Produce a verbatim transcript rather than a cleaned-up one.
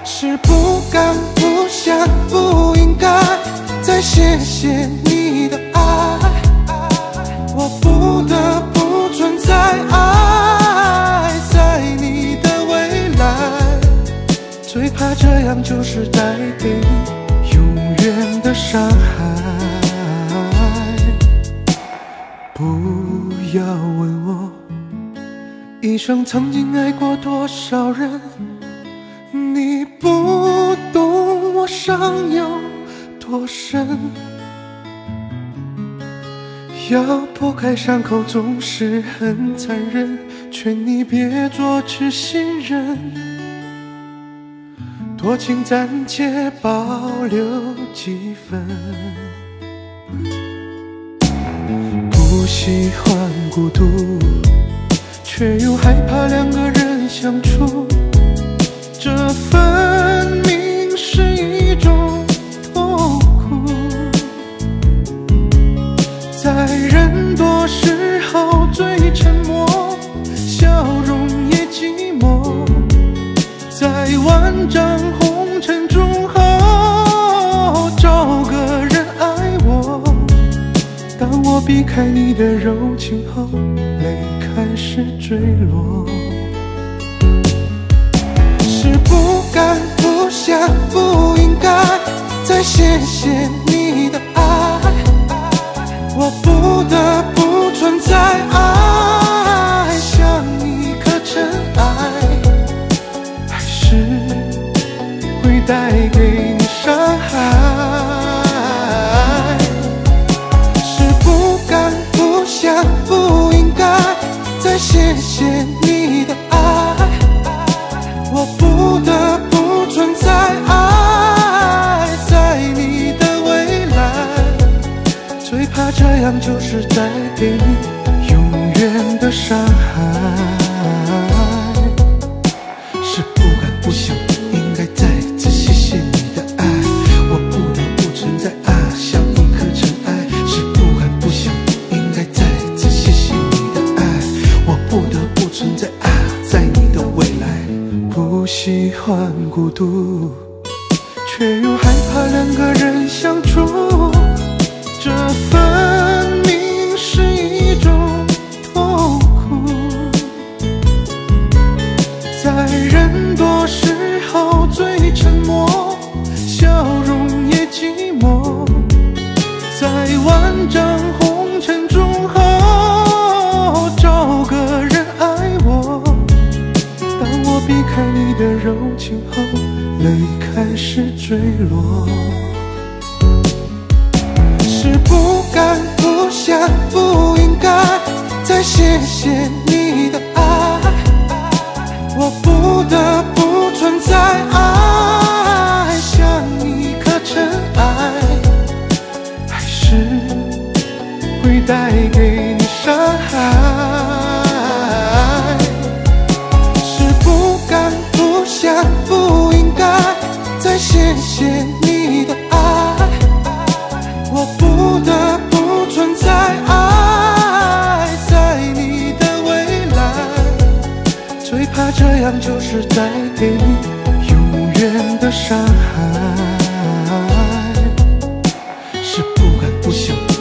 是不敢、不想、不应该再谢谢你的爱，我不得不存在，爱在你的未来，最怕这样就是带给你永远的伤害。不要问我一生曾经爱过多少人，你不懂我伤有多深，要剥开伤口总是很残忍，劝你别做痴心人，多情暂且保留几分。不喜欢孤独，却又害怕两个人相处，这分明是一种痛苦。在人多时候最沉默，笑容也寂寞，在万丈红尘中后找个人爱我。当我避开你的柔情后，泪开始坠落。是不敢、不想、不应该再谢谢你的爱，我不得不存在，爱像一颗尘埃，还是会带给你伤害。是不敢、不想、不应该再谢谢你的爱，我不得不存在，爱在你的未来，最怕这样就是带给你永远的伤害。是不敢、不想、不应该再次谢谢你的爱，我不得不存在，爱像一颗尘埃。是不敢、不想、不应该再次谢谢你的爱，我不得不存在，爱在你的未来。不喜欢孤独，却又害怕两个人相处，这分明是一种痛苦。在人多时候最沉默，笑容也寂寞，在万丈红尘中后找个人爱我。当我避开你的柔情后，泪开始坠落。是不敢、不想、不应该再谢谢你的爱，我不得不存在，爱像一颗尘埃，还是会带给你伤害。是不敢、不想、不应该再谢谢你的爱，我不得不存在，爱在你的未来，最怕这样就是带给你永远的伤害。是不敢、不想、